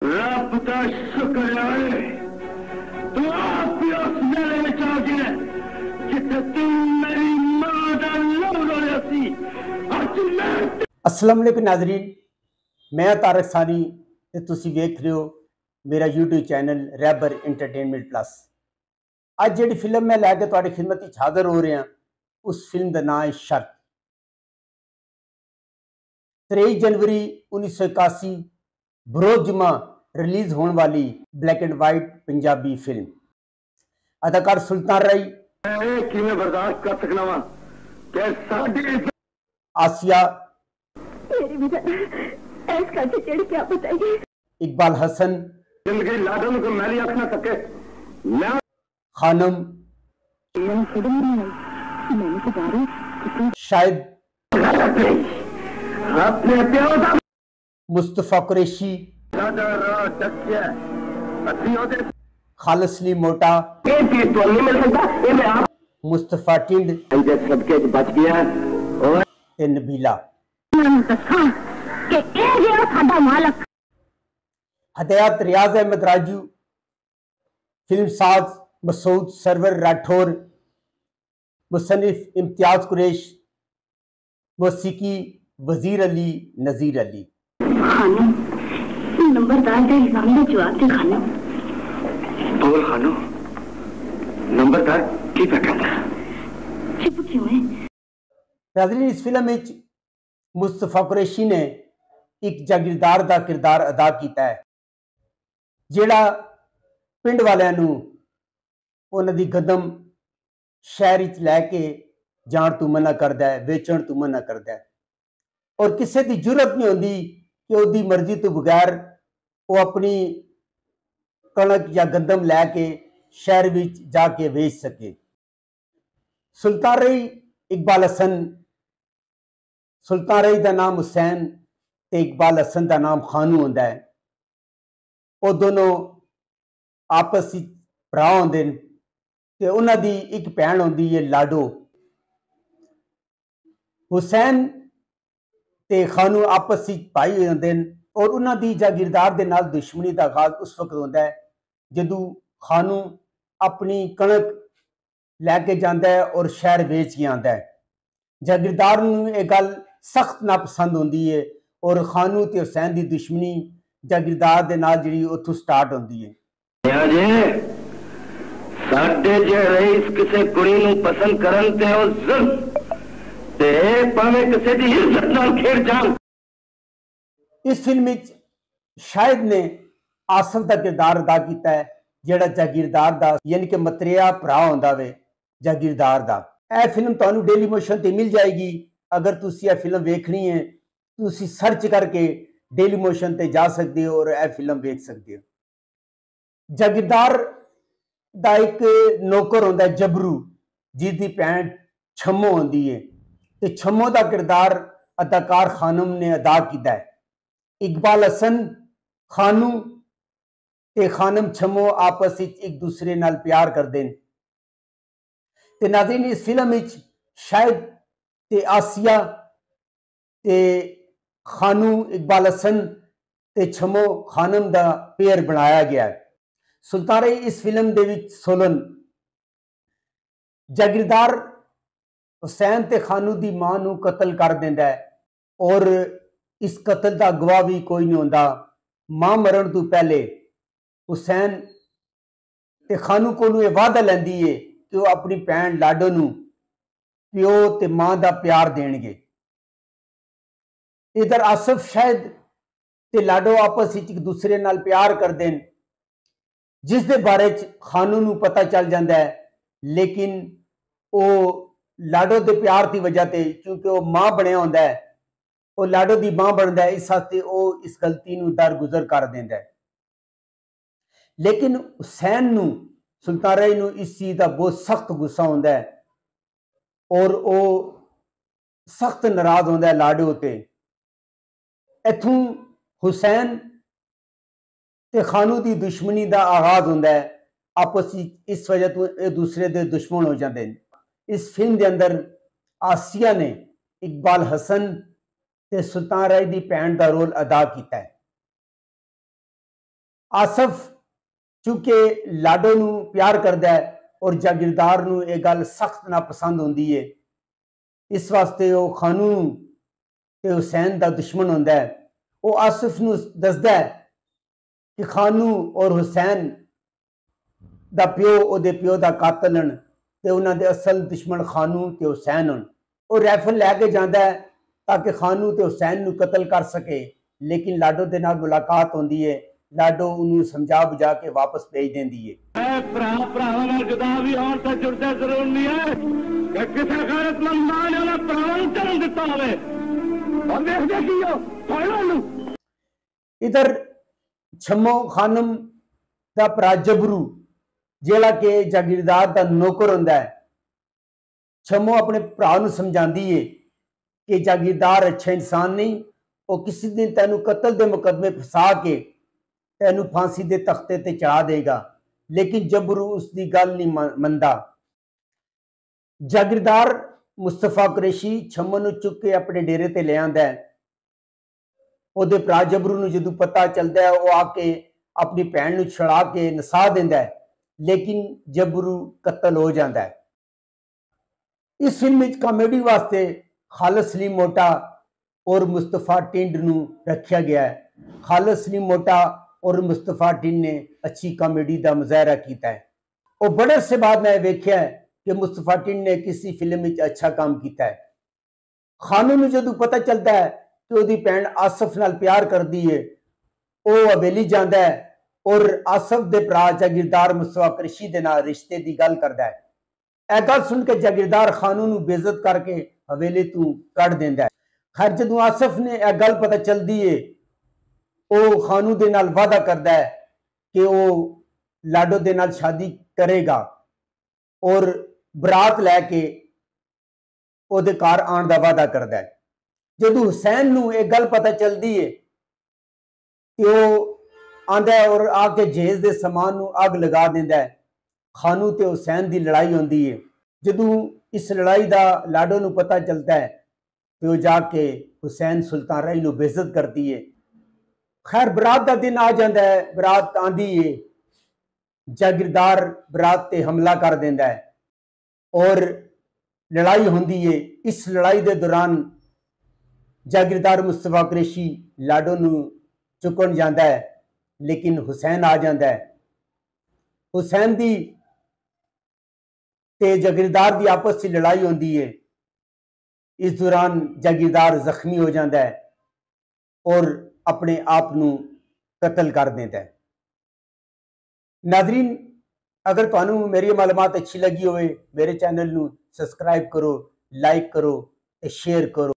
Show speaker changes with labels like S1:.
S1: रब का शुक्र है तू आप भी उस मेले में आ गया जिथे तुम मेरी मां दा लहू रोया सी। अज मैं
S2: अस्सलाम वालेकुम नाज़रीन, मैं तारक सानी ते तुसी वेख रहे हो मेरा YouTube channel Raibar entertainment plus. अज जिहड़ी फिल्म मैं लैके तुहाडी खिदमत विच हाज़र हो रहा, उस फिल्म का नाम है शर्त। 23 जनवरी 1981 बरोज़ जुमा रिलीज होने वाली black and white Punjabi film. अदाकार सुल्तान राई,
S1: किवें बर्दाश्त कर सकना वा कि साडी
S2: आसिया,
S3: मेरी भी ऐसा चिड़ी क्या बताइए।
S2: इकबाल हसन,
S1: जिंदगी लाडन को मैली आख ना सके। मैं
S2: खानम,
S3: मैंने तो बारी
S2: शाहिद,
S1: अपने प्यो दा
S2: मुस्तफा कुरैशी,
S1: दादा रा डकिया असी ओदे
S2: खालिद अली मोटा,
S1: ये चीज तो नहीं मिल सकता। ये मैं आप
S2: मुस्तफा टिंड
S1: इधर सबके बच गया और
S2: ते नबीला।
S3: दसा कि ये साडा मालक
S2: हदायत रियाज अहमद राजू, फिल्म साज मसूद सरवर राठौर, मुसन्निफ इम्तियाज कुरैश, मौसीकी वजीर अली नजीर अली।
S3: खानम नंबरदार के एग्जाम में जवाब दे खानम।
S1: बोल खानो नंबरदार की कहता
S3: चुप क्यों है?
S2: नाज़रीन, इस फिल्म में मुस्तफा कुरैशी ने एक जागीरदार का किरदार अदा किया है, जिहड़ा पिंड वालियां नूं उन्हां दी गदम शहर विच लैके जाण तो मना करदा है, वेचण तो मना करदा है, और किसी की जरूरत नहीं होती कि उसकी मर्जी तो बगैर वो अपनी कणक या गंदम लैके शहर विच जाके वेच सके। सुल्तान रई इकबाल हसन, सुल्तान रई का नाम हुसैन ते इकबाल हसन का नाम खानू होंदा है। वो दोनों आपस में भरा होंदे ने ते उन्हां दी एक भैन होंदी है लाडो। हुसैन ते खानू आपस में भाई होंदे ने और उन्हां दी जागीरदार दे नाल दुश्मनी का आगाज उस वक्त होंदा है जदों खानू अपनी कणक लैके जांदा है और शहर बेच के आंदा है। जागीरदार नूं यह गल सख्त नापसंद होंदी है और खानू ते हुसैन की दुश्मनी जागीरदार दे नाल जिहड़ी उत्थों स्टार्ट होंदी है।
S1: साडे जे रईस किसी कुड़ी नूं पसंद करन ते ओ जुल्म ते भावें किसी दी इज्जत नाल खेड़ जान।
S2: इस फिल्म में शाहिद ने आसफ का किरदार अदा किया है, जिहड़ा जागीरदार दा यानी कि मतरेया भरा होंदा वे जागीरदार दा। यह फिल्म तुहानू डेली मोशन ते मिल जाएगी। अगर तुसी यह फिल्म वेखनी है तुसी सर्च करके डेली मोशन ते जा सकते हो और यह फिल्म वेख सकते हो। जागीरदार दा एक नौकर होंदा है जबरू, जिसकी भैन छम्मो होंदी है ते छम्मो का किरदार अदाकार खानम ने अदा किया है। इकबाल हसन, खानू ते खानम छम्मो आपस में एक दूसरे नाल प्यार करते हैं। ते नाज़रीन, इस फिल्म में शाहिद ते आसिया ते खानू इकबाल हसन ते छम्मो खानम का पेयर बनाया गया है। सुल्तान रई इस फिल्म दे विच सोलन जागीरदार हुसैन ते खानू की मां नूं कतल कर देंदा है और इस कतल का गवाह भी कोई नहीं होंदा। मां मरण तो पहले हुसैन ते खानू कोलों यह वादा लैंदी है कि वह अपनी भैन लाडो नूं प्यो ते मां का प्यार देणगे। इधर आसफ, शाहिद ते लाडो आपस विच एक दूसरे नाल प्यार करते हैं, जिस दे बारे च खानू नूं पता चल जाता है, लेकिन वो लाडो के प्यार की वजह से क्योंकि वह मां बनया होंदा है, वो लाडो की मां बनता है, इस वास्ते वो इस गलती नूं दरगुजर कर देंदा है। लेकिन हुसैन नूं, सुल्तान रई नूं इस चीज़ का बहुत सख्त गुस्सा होंदा है और वो सख्त नाराज होंदा है लाडो ते। इत्थों हुसैन ते खानू की दुश्मनी का आगाज होंदा है। आपस इस वजह तो एक दूसरे के दुश्मन हो जाते हैं। इस फिल्म के अंदर आसिया ने इकबाल हसन ते सुल्तान राय की भैन का रोल अदा किया है। ਆਸਫ चूंकि लाडो नू प्यार करता है और जागीरदार नू ये गल सख्त ना पसंद होंदी है, इस वास्ते वो खानू ते हुसैन दा दुश्मन होंदा है। वो आसफ नू दसदा है कि खानू और हुसैन दा प्यो ओदे प्यो दा कातल हन ते उन्हां दे असल दुश्मन खानू ते हुसैन हन। वो राइफल लैके जांदा है ताकि खानू ते हुसैन नू कतल कर सके, लेकिन लाडो दे नाल मुलाकात होंदी है। लाडो उन्हें समझा बुझा के वापस भेज देंदी है।
S1: भरावां नाल जुदा भी होण ते जुड़दे जरूर नहीं है कि किसी गैरतमंद मां ने उन्हें भरावां नूं जन्म दिता होवे। और देखदे की हो पढ़ो नूं।
S2: इधर छम्मो खानम दा भरा जबरू जेड़ा के जागीरदार दा नौकर हुंदा है, छम्मो अपने भरा नूं समझांदी है कि जागीरदार अच्छा इंसान नहीं, वो किसी दिन तैनू कतल दे मुकदमे फसा के तैनू फांसी दे तख्ते ते चढ़ा देगा, लेकिन जबरू उसकी गल नहीं मनदा। जागीरदार मुस्तफा कुरैशी छम्मो नूं चुक के अपने डेरे ते ले आंदा है। ओदे भरा जबरू नूं जदों पता चलदा है, वो आके अपनी भैन नूं छड़ा के नसा देंदा है, लेकिन जबरू कतल हो जाता है। इस फिल्म में कॉमेडी वास्ते खालिद सलीम मोटा और मुस्तफा टिंड नूं रखा गया है। खालिद सलीम मोटा और मुस्तफा टिंड ने अच्छी कॉमेडी का मुजाहरा किया है। और बड़े से बाद मैं वेख्या है कि मुस्तफा टिंड ने किसी फिल्म में अच्छा काम किया है। खानू नूं जदों पता चलता है कि उसकी भैन आसफ नाल प्यार करती है, वो हवेली जाता है और आसफ दे भरा जागीरदार मुस्तफा कुरैशी दे नाल रिश्ते की गल करता है। यह गल सुन के जागीरदार खानू नूं बेइज्जत करके हवेली तू कढ़ देंदा है। खैर जदों आसफ ने यह गल पता चलती है, वो खानू दे नाल वादा करता है कि वो लाडो दे नाल शादी करेगा और बरात लैके ओदे घर आने का वादा करता है। जदों हुसैन नूं यह गल पता चलती है कि वो आंदा है और आके जहेज दे समान नूं अग लगा देंदा है। खानू ते हुसैन की लड़ाई होंदी है। जदों इस लड़ाई का लाडो नूं पता चलता है तो वो जाके हुसैन सुल्तान राही नूं बेइज्जत करती है। खैर बरात का दिन आ जाता है, बरात आंदी है, जागीरदार बरात ते हमला कर देंदा है और लड़ाई होंदी है। इस लड़ाई के दौरान जागीरदार मुस्तफा कुरैशी लाडो नूं चुकन जाता है, लेकिन हुसैन आ जाता है। हुसैन दी ते जागीरदार की आपस की लड़ाई होंदी है। इस दौरान जागीरदार जख्मी हो जाता है और अपने आप नूं कतल कर देता है। नादरीन, अगर तुहानू मेरी मालूमात अच्छी लगी होवे, मेरे चैनल नूं सब्सक्राइब करो, लाइक करो ते शेयर करो।